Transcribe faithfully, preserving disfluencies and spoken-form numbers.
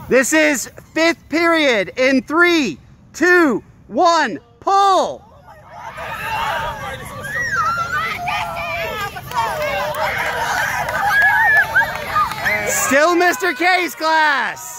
This is fifth period in three, two, one, pull. Still Mister K's class.